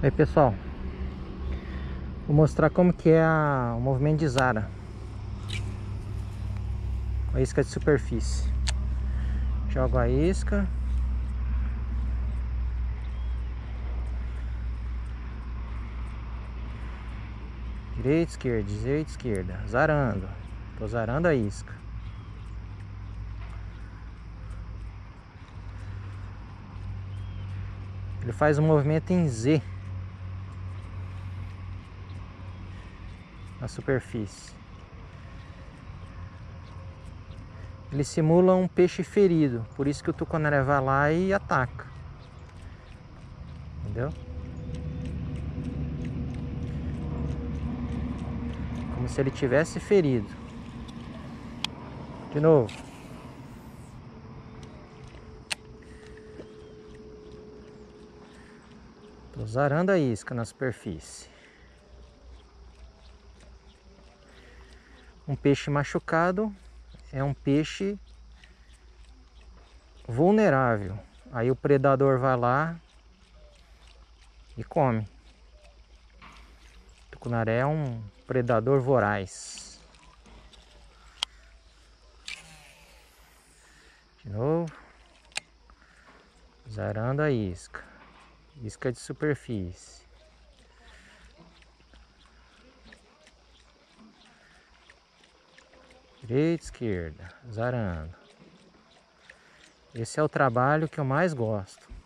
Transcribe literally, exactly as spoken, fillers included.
Aí pessoal, vou mostrar como que é a, o movimento de Zara com a isca de superfície. Jogo a isca, direita, esquerda, direita, esquerda, zarando. Tô zarando a isca. Ele faz um movimento em Z na superfície. Ele simula um peixe ferido, por isso que o tucunaré vai lá e ataca. Entendeu? Como se ele tivesse ferido. De novo. Tô zarando a isca na superfície. Um peixe machucado é um peixe vulnerável. Aí o predador vai lá e come. O tucunaré é um predador voraz. De novo. Zarando a isca. Isca de superfície. Direita, esquerda. Zarando. Esse é o trabalho que eu mais gosto.